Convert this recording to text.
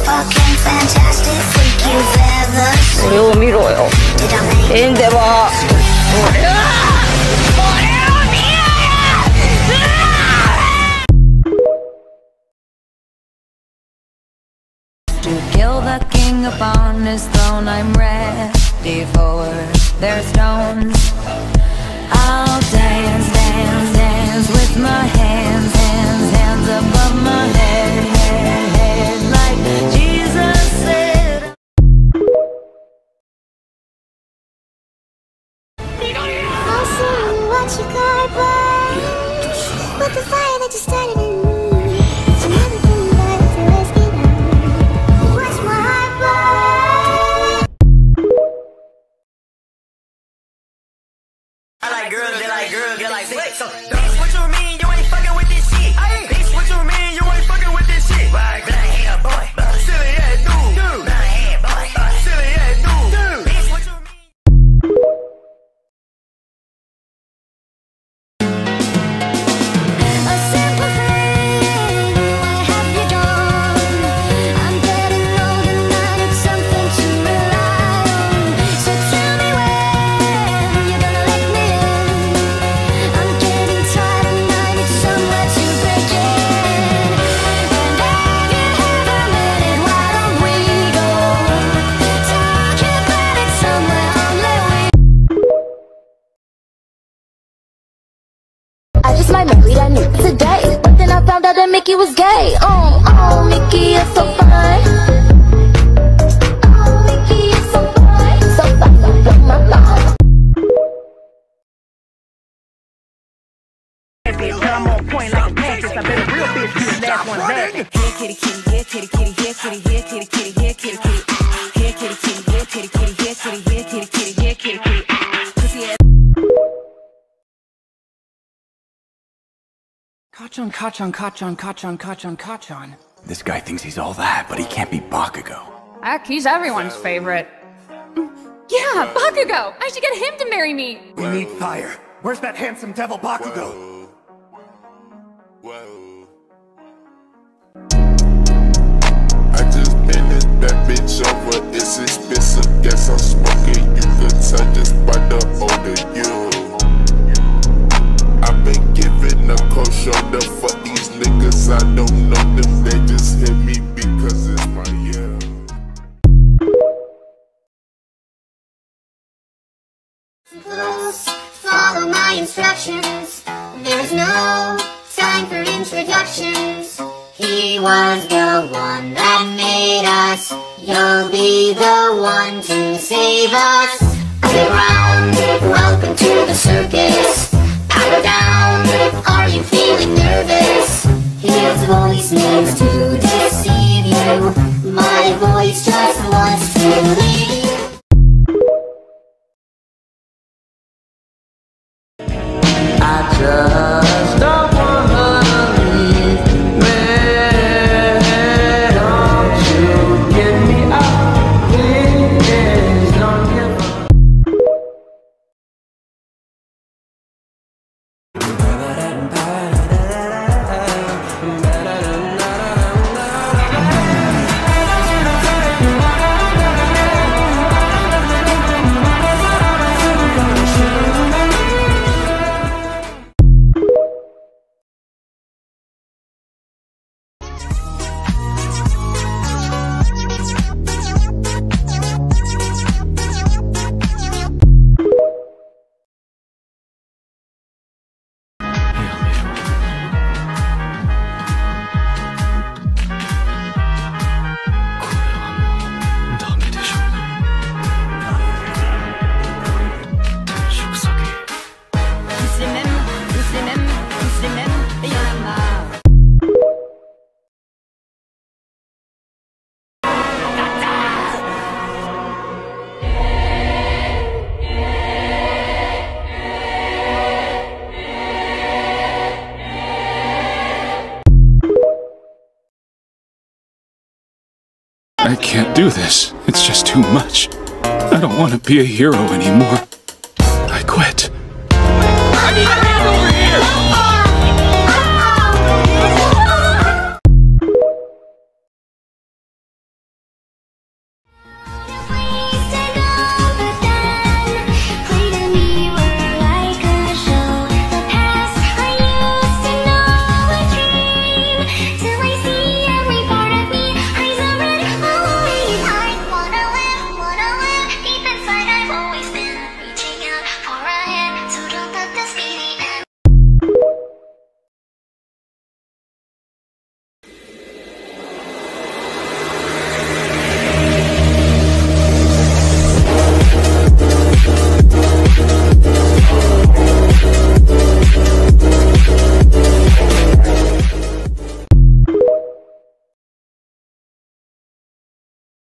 fucking fantastic freak you've ever seen. 俺を見ろよ。エンデバー。 To kill the king upon his throne, I'm ready for their stones. I'll dance, dance, dance with my hands, hands, hands above my head, head, head, like Jesus said. I'll see what you got, boy. But the fire that you started in me, it's another thing that it's a risky now. What's my heart, boy? I like girls, they like girls, they like sex. So, bitch, what you mean you ain't fucking with this shit? Bitch, what you mean you ain't fucking with this shit? Right, black hair boy, silly ass dude, black hair boy, silly ass dude, bitch, what you mean? A simple thing, what have you done? I'm getting old and I need something to rely on. So tell me when you're gonna let me in. I'm getting tired and I need somewhere to break in. And if you have a minute, why don't we go talk about it somewhere only we. I just might marry that nigga today, but then I found out that Mickey was gay. Oh, Mickey, you're so fine. Oh, Mickey, you're so fine. So fine, so blow my mind. I'm on point like a Patriots. I bet a real bitch be the last one laughing. Here, kitty, kitty, here, kitty, kitty, here, kitty, here, kitty, kitty, here, kitty, kitty, here, kitty, kitty, here, kitty, kitty, here, kitty, here, kitty, kitty, here, kitty, kitty. Pussy ass. Kachan, Kachan, Kachan, Kachan, Kachan, Kachan. This guy thinks he's all that, but he can't be Bakugo. Heck, he's everyone's favorite. Yeah, Bakugo! I should get him to marry me! We need fire. Where's that handsome devil Bakugo? I just bended that bitch over, it's expensive, guess I'm smoking. You could tell just by the older you. I've been giving a cold shoulder for these niggas, I don't know them, they just hit me because it's my year. Close, follow my instructions. There's no time for introductions. He was the one that made us. You'll be the one to save us. Playground, welcome to the circus. Power down, are you feeling nervous? His voice needs to deceive you. My voice just wants to leave. I just don't wanna leave. Man, don't you get me out. Please, don't give up. I can't do this. It's just too much. I don't want to be a hero anymore. I quit.